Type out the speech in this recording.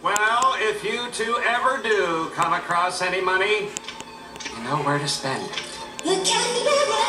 Well, if you two ever do come across any money, you know where to spend it. You can never